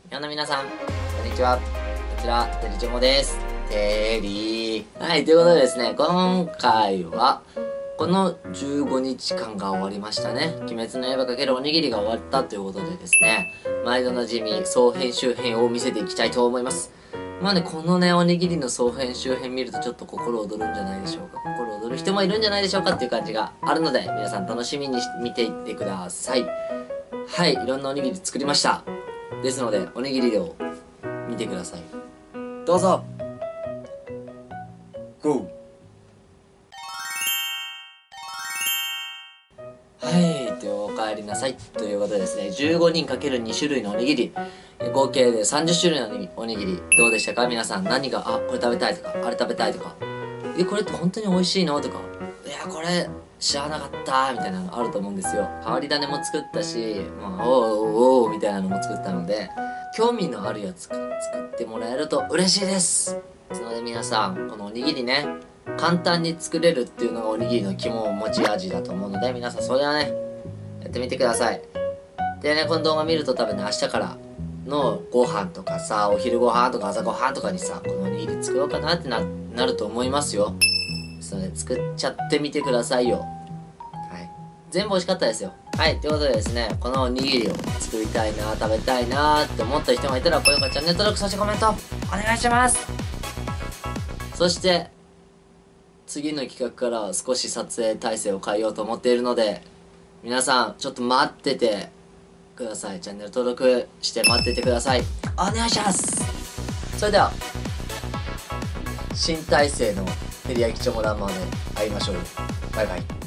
よの皆さん、こんにちは。こちら、てりちょもです。てりー。はい、ということでですね、今回は、この15日間が終わりましたね。鬼滅の刃×おにぎりが終わったということでですね、毎度なじみ総編集編を見せていきたいと思います。まあね、このね、おにぎりの総編集編見るとちょっと心躍るんじゃないでしょうか。心躍る人もいるんじゃないでしょうかっていう感じがあるので、皆さん楽しみに見ていってください。はい、いろんなおにぎり作りました。ですので、おにぎりを見てください。どうぞ。GO！ はい、ではお帰りなさい。ということでですね、15人 ×2 種類のおにぎり、合計で30種類のおにぎり、どうでしたか皆さん。何が、これ食べたいとか、あれ食べたいとか、これって本当に美味しいのとか、いや、これ知らなかったみたいなのあると思うんですよ。変わり種も作ったし、まあ、おーみたいなのも作ったので、興味のあるやつから作ってもらえると嬉しいです。ですので皆さん、このおにぎりね、簡単に作れるっていうのがおにぎりの肝を持ち味だと思うので、皆さんそれはね、やってみてください。でね、この動画見ると多分ね、明日からのご飯とかさ、お昼ご飯とか朝ご飯とかにさ、このおにぎり作ろうかなってなると思いますよ。ですので、作っちゃってみてくださいよ。はい。全部美味しかったですよ。はい。ということでですね、このおにぎりを作りたいな、食べたいなって思った人がいたら、高評価、チャンネル登録、そしてコメント、お願いします。そして、次の企画からは少し撮影体制を変えようと思っているので、皆さん、ちょっと待っててください。チャンネル登録して待っててください。お願いします。それでは、新体制の照り焼きチョモランマーで会いましょう。バイバイ。